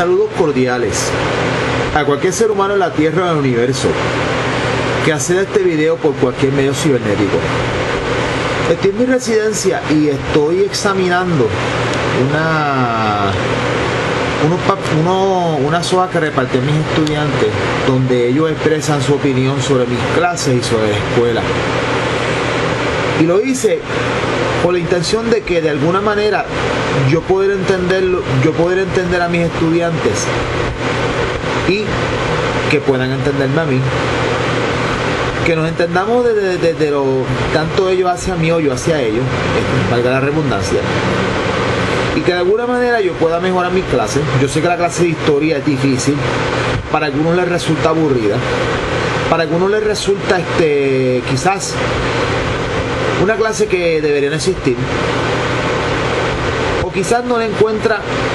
Saludos cordiales a cualquier ser humano en la Tierra o en el universo que acceda a este video por cualquier medio cibernético. Estoy en mi residencia y estoy examinando unas hojas que repartí a mis estudiantes, donde ellos expresan su opinión sobre mis clases y sobre la escuela. Y lo hice con la intención de que de alguna manera yo poder entender a mis estudiantes y que puedan entenderme a mí, que nos entendamos desde lo tanto ellos hacia mí o yo hacia ellos, valga la redundancia, y que de alguna manera yo pueda mejorar mis clases. Yo sé que la clase de historia es difícil, para algunos les resulta aburrida, para algunos les resulta quizás una clase que debería no existir, o quizás no le encuentra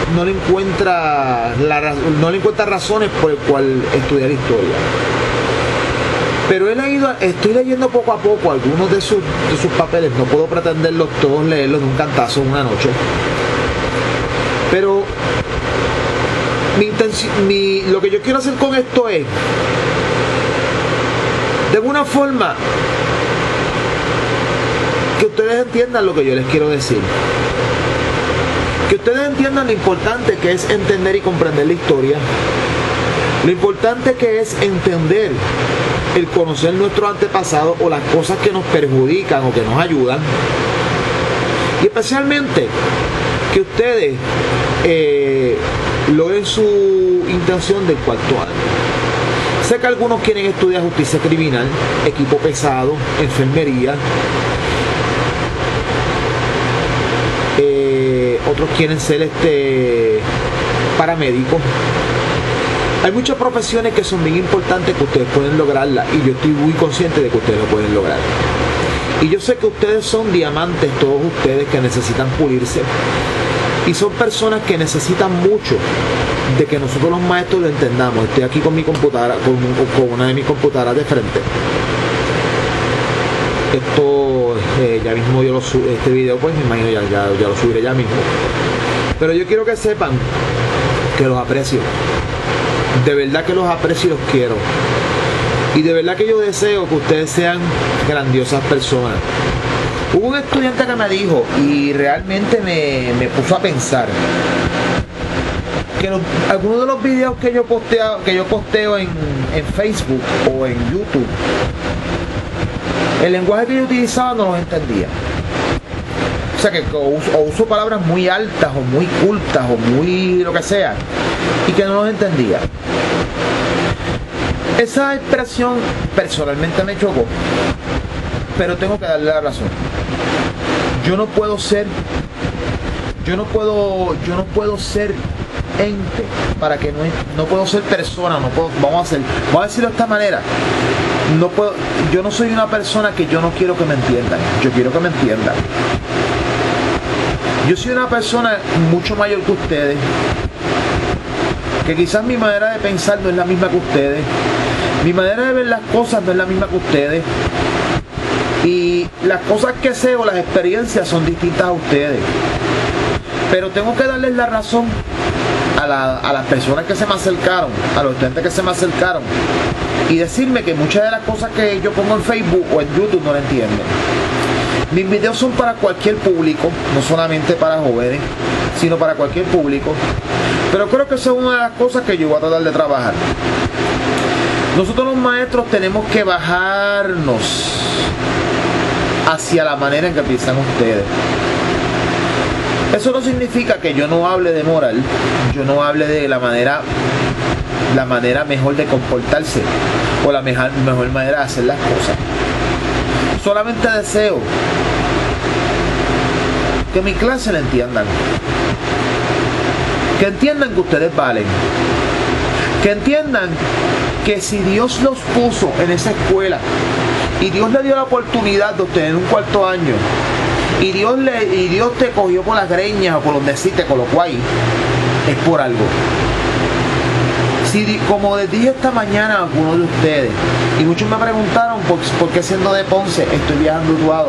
razones por el cual estudiar historia. Pero estoy leyendo poco a poco algunos de sus papeles. No puedo pretenderlos todos leerlos de un cantazo en una noche, pero lo que yo quiero hacer con esto es, de alguna forma, que ustedes entiendan lo que yo les quiero decir, que ustedes entiendan lo importante que es entender y comprender la historia, lo importante que es entender el conocer nuestros antepasados o las cosas que nos perjudican o que nos ayudan, y especialmente que ustedes logren su intención del cuarto año. Sé que algunos quieren estudiar justicia criminal, equipo pesado, enfermería, otros quieren ser paramédicos. Hay muchas profesiones que son bien importantes, que ustedes pueden lograrlas, y yo estoy muy consciente de que ustedes lo pueden lograr. Y yo sé que ustedes son diamantes, todos ustedes, que necesitan pulirse, y son personas que necesitan mucho de que nosotros los maestros lo entendamos. Estoy aquí con mi computadora, con una de mis computadoras de frente. Ya mismo yo este video, pues me imagino ya lo subiré ya mismo. Pero yo quiero que sepan que los aprecio. De verdad que los aprecio y los quiero. Y de verdad que yo deseo que ustedes sean grandiosas personas. Hubo un estudiante que me dijo, y realmente me puso a pensar, que algunos de los videos que yo posteo en Facebook o en YouTube, el lenguaje que yo utilizaba no los entendía. O sea, que uso palabras muy altas o muy cultas o muy lo que sea, y que no los entendía. Esa expresión personalmente me chocó, pero tengo que darle la razón. Yo no puedo ser ente, no puedo ser persona, vamos a decirlo de esta manera. Yo no soy una persona que yo no quiero que me entiendan. Yo quiero que me entiendan. Yo soy una persona mucho mayor que ustedes, que quizás mi manera de pensar no es la misma que ustedes, mi manera de ver las cosas no es la misma que ustedes, y las cosas que sé o las experiencias son distintas a ustedes. Pero tengo que darles la razón a las personas que se me acercaron, a los estudiantes que se me acercaron, y decirme que muchas de las cosas que yo pongo en Facebook o en YouTube no la entienden. Mis videos son para cualquier público, no solamente para jóvenes, sino para cualquier público. Pero creo que eso es una de las cosas que yo voy a tratar de trabajar. Nosotros los maestros tenemos que bajarnos hacia la manera en que piensan ustedes. Eso no significa que yo no hable de moral, yo no hable de la manera mejor de comportarse o la mejor manera de hacer las cosas. Solamente deseo que mi clase la entiendan, que entiendan que ustedes valen, que entiendan que si Dios los puso en esa escuela y Dios le dio la oportunidad de obtener un cuarto año, y Dios te cogió por las greñas o por donde sí te colocó ahí, es por algo. Como les dije esta mañana a algunos de ustedes, y muchos me preguntaron por qué siendo de Ponce estoy viajando a Utuado.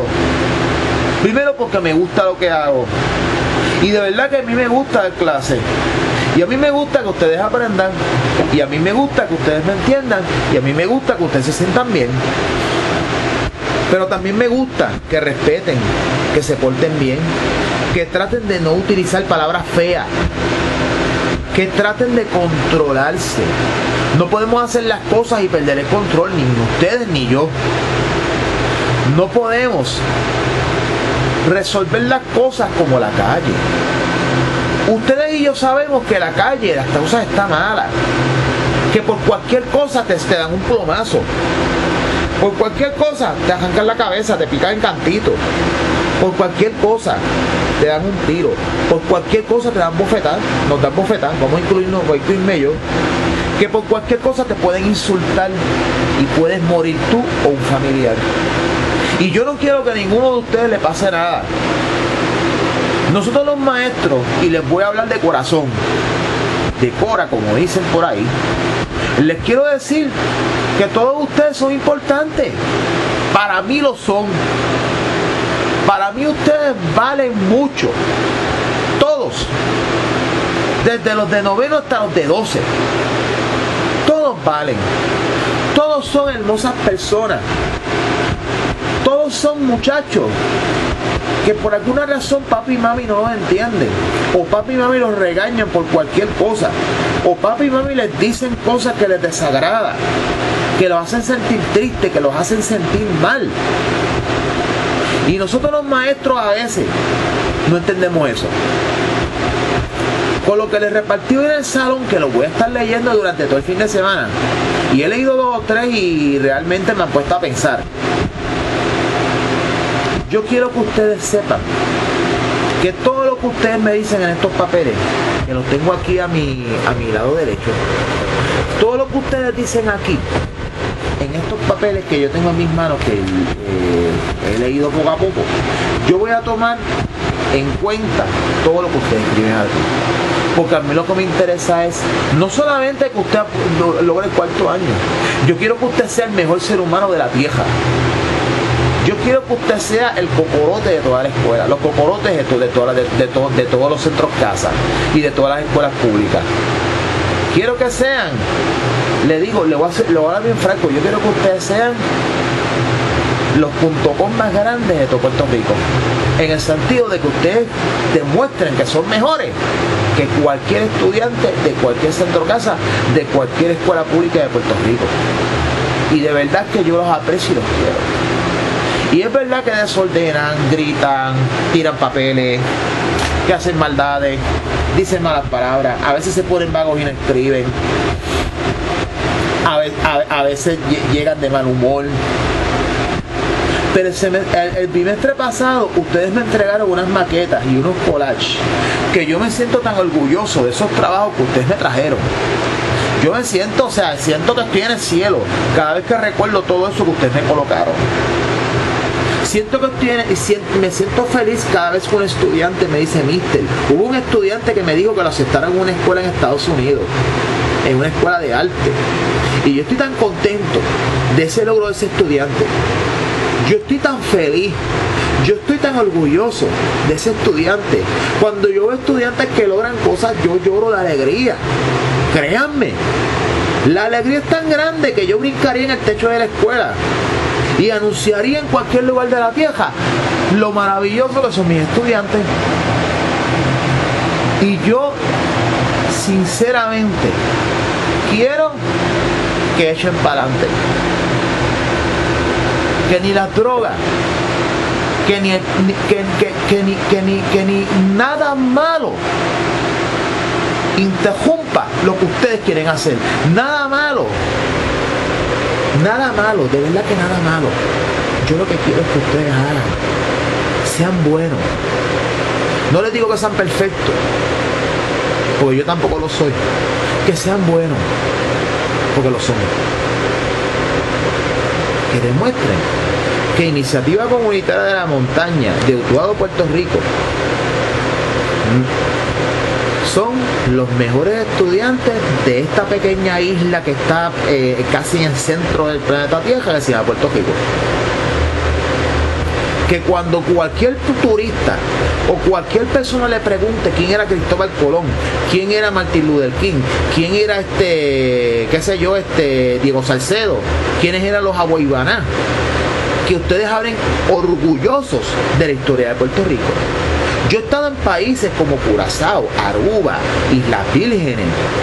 Primero porque me gusta lo que hago, y de verdad que a mí me gusta dar clases, Y a mí me gusta que ustedes aprendan, y a mí me gusta que ustedes me entiendan, y a mí me gusta que ustedes se sientan bien. Pero también me gusta que respeten, que se porten bien, que traten de no utilizar palabras feas, que traten de controlarse. No podemos hacer las cosas y perder el control, ni ustedes ni yo. No podemos resolver las cosas como la calle. Ustedes y yo sabemos que la calle, las cosas están malas, que por cualquier cosa te dan un plomazo, por cualquier cosa te arrancan la cabeza, te pican en cantito, por cualquier cosa te dan un tiro, por cualquier cosa te dan bofetán, nos dan bofetán, vamos a incluirme yo, que por cualquier cosa te pueden insultar y puedes morir tú o un familiar. Y yo no quiero que a ninguno de ustedes le pase nada. Nosotros los maestros, y les voy a hablar de corazón, de cora como dicen por ahí, les quiero decir que todos ustedes son importantes. Para mí lo son. Para mí ustedes valen mucho. Todos. Desde los de noveno hasta los de 12. Todos valen. Todos son hermosas personas. Todos son muchachos que por alguna razón papi y mami no los entienden, o papi y mami los regañan por cualquier cosa, o papi y mami les dicen cosas que les desagradan, que los hacen sentir tristes, que los hacen sentir mal. Y nosotros los maestros a veces no entendemos eso. Con lo que les repartí en el salón, que lo voy a estar leyendo durante todo el fin de semana, y he leído 2 o 3 y realmente me han puesto a pensar. Yo quiero que ustedes sepan que todo lo que ustedes me dicen en estos papeles, que los tengo aquí a mi lado derecho, todo lo que ustedes dicen aquí, en estos papeles que yo tengo en mis manos, que he leído poco a poco, yo voy a tomar en cuenta todo lo que ustedes escriben aquí. Porque a mí lo que me interesa es no solamente que usted logre el 4º año, yo quiero que usted sea el mejor ser humano de la tierra. Yo quiero que usted sea el cocorote de toda la escuela, los cocorotes de todos los centros casas y de todas las escuelas públicas. Quiero que sean, le digo, le voy a dar bien franco, yo quiero que ustedes sean los .com más grandes de todo Puerto Rico, en el sentido de que ustedes demuestren que son mejores que cualquier estudiante de cualquier centro casa, de cualquier escuela pública de Puerto Rico. Y de verdad que yo los aprecio y los quiero. Y es verdad que desordenan, gritan, tiran papeles, que hacen maldades, dicen malas palabras, a veces se ponen vagos y no escriben, a veces llegan de mal humor. Pero el bimestre pasado ustedes me entregaron unas maquetas y unos collages que yo me siento tan orgulloso de esos trabajos que ustedes me trajeron. Yo me siento, siento que estoy en el cielo cada vez que recuerdo todo eso que ustedes me colocaron. Siento que me siento feliz cada vez que un estudiante me dice, mister, hubo un estudiante que me dijo que lo aceptaron en una escuela en Estados Unidos, en una escuela de arte. Y yo estoy tan contento de ese logro de ese estudiante. Yo estoy tan feliz, yo estoy tan orgulloso de ese estudiante. Cuando yo veo estudiantes que logran cosas, yo lloro de alegría. Créanme, la alegría es tan grande que yo brincaría en el techo de la escuela y anunciaría en cualquier lugar de la tierra lo maravilloso que son mis estudiantes. Y yo, sinceramente, quiero que echen para adelante. Que ni las drogas, que ni nada malo interrumpa lo que ustedes quieren hacer. Nada malo, de verdad que nada malo. Yo lo que quiero es que ustedes hagan, sean buenos. No les digo que sean perfectos, porque yo tampoco lo soy. Que sean buenos, porque lo son. Que demuestren que Iniciativa Comunitaria de la Montaña de Utuado, Puerto Rico, son los mejores estudiantes de esta pequeña isla que está casi en el centro del planeta Tierra, que se llama Puerto Rico. que cuando cualquier turista o cualquier persona le pregunte quién era Cristóbal Colón, quién era Martin Luther King, quién era Diego Salcedo, quiénes eran los Aboibaná, que ustedes hablen orgullosos de la historia de Puerto Rico. Yo he estado en países como Curazao, Aruba, Islas Vírgenes,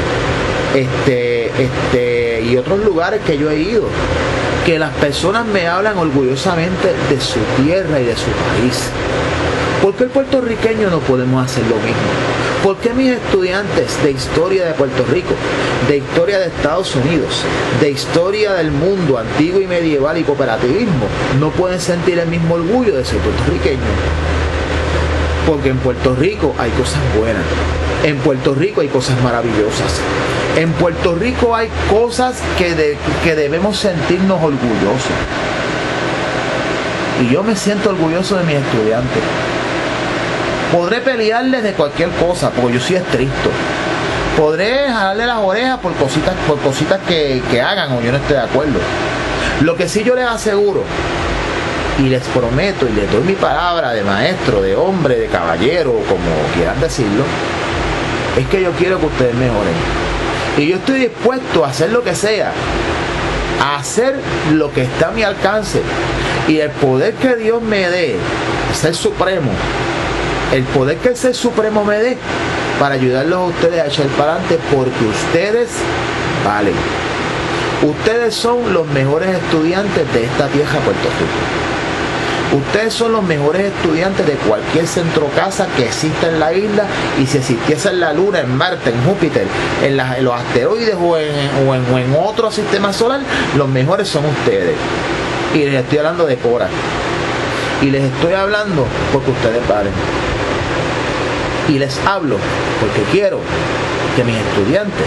y otros lugares que yo he ido, que las personas me hablan orgullosamente de su tierra y de su país. ¿Por qué el puertorriqueño no podemos hacer lo mismo? ¿Por qué mis estudiantes de historia de Puerto Rico, de historia de Estados Unidos, de historia del mundo antiguo y medieval y cooperativismo no pueden sentir el mismo orgullo de ser puertorriqueños? Porque en Puerto Rico hay cosas buenas, en Puerto Rico hay cosas maravillosas, en Puerto Rico hay cosas que debemos sentirnos orgullosos. Y yo me siento orgulloso de mis estudiantes. Podré pelearles de cualquier cosa, porque yo soy estricto. Podré jalarle las orejas por cositas que hagan o yo no estoy de acuerdo. Lo que sí yo les aseguro, y les prometo y les doy mi palabra de maestro, de hombre, de caballero, como quieran decirlo, es que yo quiero que ustedes mejoren. Y yo estoy dispuesto a hacer lo que sea, a hacer lo que está a mi alcance. Y el poder que Dios me dé, ser supremo, el poder que el Ser Supremo me dé, para ayudarlos a ustedes a echar para adelante, porque ustedes valen. Ustedes son los mejores estudiantes de esta vieja Puerto Rico. Ustedes son los mejores estudiantes de cualquier centro casa que exista en la isla, y si existiese en la Luna, en Marte, en Júpiter, en los asteroides o en otro sistema solar, los mejores son ustedes. Y les estoy hablando de Cora. Y les estoy hablando porque ustedes valen. Y les hablo porque quiero que mis estudiantes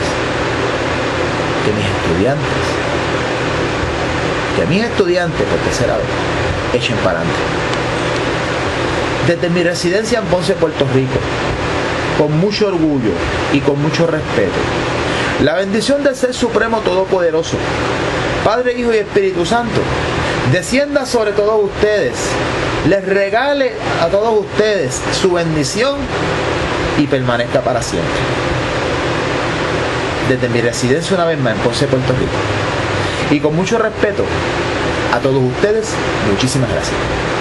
por tercera vez echen para adelante. Desde mi residencia en Ponce, Puerto Rico, con mucho orgullo y con mucho respeto, la bendición del Ser Supremo Todopoderoso, Padre, Hijo y Espíritu Santo, descienda sobre todos ustedes, les regale a todos ustedes su bendición y permanezca para siempre. Desde mi residencia una vez más en Ponce, Puerto Rico, y con mucho respeto a todos ustedes, muchísimas gracias.